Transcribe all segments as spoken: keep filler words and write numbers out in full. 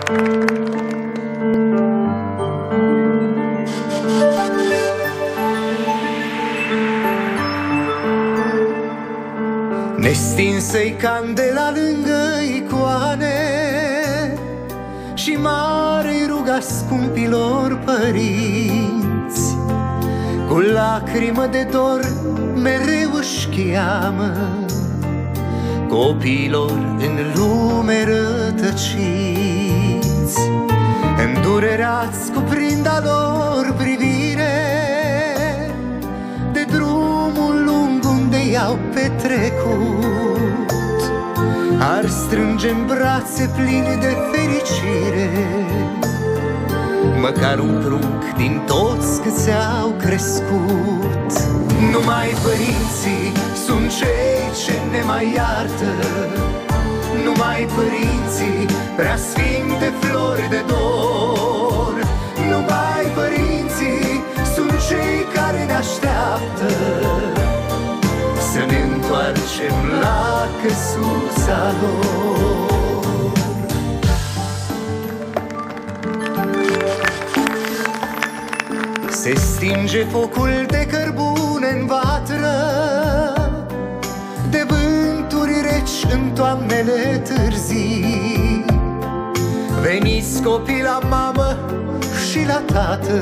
Nestinsă-i candela lângă icoane și mare-i ruga scumpilor părinți. Cu lacrimă de dor mereu își cheamă copiilor în lume rătăciți. Îndurerați cuprind a lor privire de drumul lung unde i-au petrecut. Ar strânge în brațe pline de fericire măcar un prunc din toți câți au crescut. Numai părinții sunt cei ce ne mai iartă, numai părinții prea sfinte flori de dor. Numai părinții sunt cei care ne așteaptă să ne întoarcem la căsuța lor. Se stinge focul de cărbune în vatră, de vânturi reci în toamnele târzii. Veniți copii la mamă și la tată,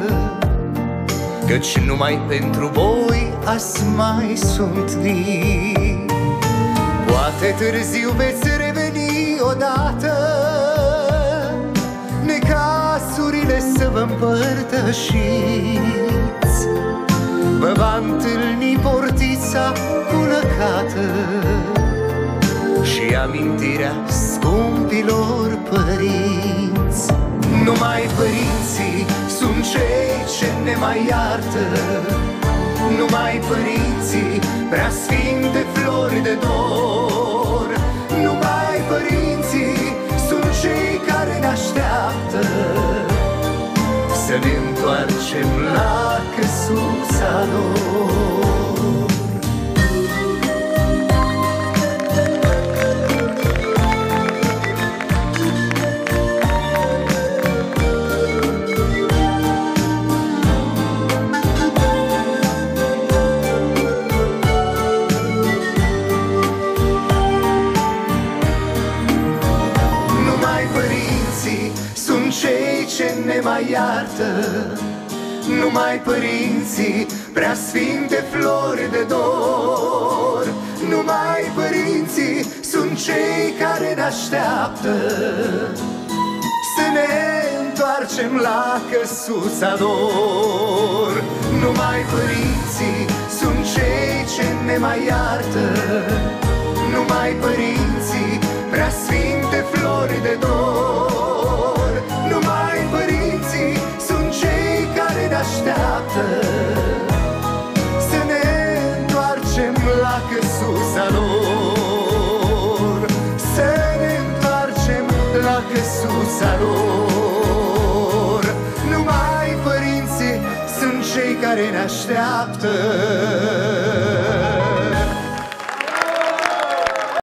căci numai pentru voi azi mai sunt vii. Poate târziu veți reveni odată, necasurile să vă împărtășiți. Vă va întâlni portița culăcată și amintirea scumpilor părinți. Numai părinții sunt cei ce ne mai iartă, numai părinții prea sfinte flori de dor. Numai părinții sunt cei care ne așteaptă să ne întoarcem la căsuța lor. Ce ne mai iartă, numai părinții prea sfinte flori de dor. Numai părinții sunt cei care ne așteaptă să ne întoarcem la căsuța lor. Numai părinții sunt cei ce ne mai iartă, numai părinții prea sfinte flori de dor. Numai părinții sunt cei care ne așteaptă să ne întoarcem la căsuța lor, să ne întoarcem la căsuța lor. Numai părinții sunt cei care ne așteaptă